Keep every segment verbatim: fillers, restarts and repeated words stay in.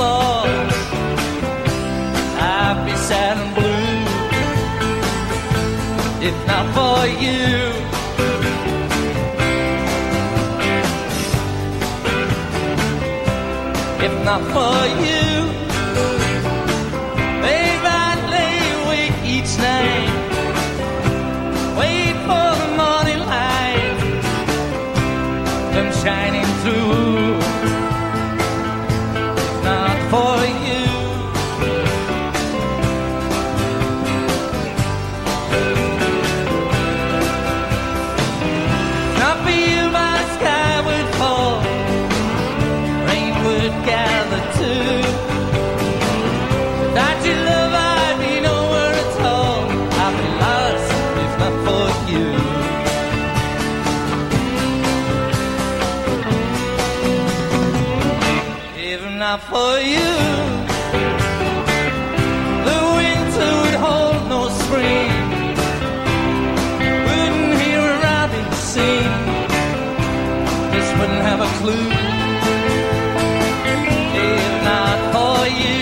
floor, I'd be sad and blue if not for you. If not for you, babe, I'd lay awake each night, wait for the morning light come shining through. If not for you, not for you, my sky would fall, rain would gather too. Without your love, I'd be nowhere at all. I'd be lost if not for you. If not for you, the winter would hold no spring, wouldn't hear a robin sing, just wouldn't have a clue. If not for you,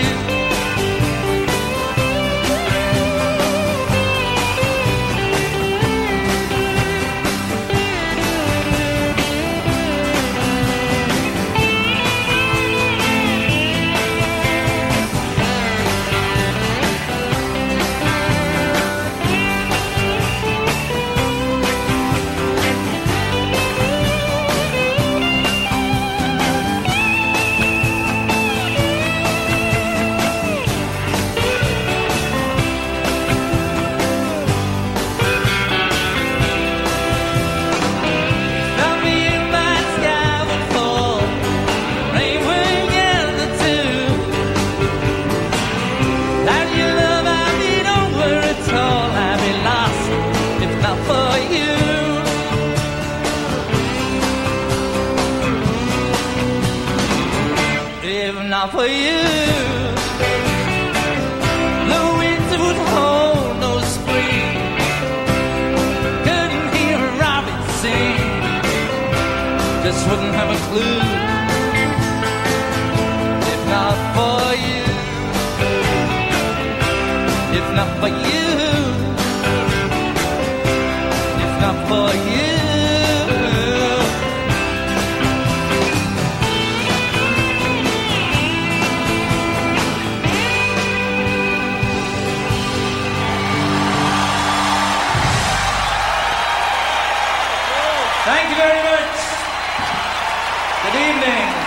not for you, the winter would hold no spring, couldn't hear a robin sing, just wouldn't have a clue. If not for you, if not for you, if not for you. Thank you very much. Good evening.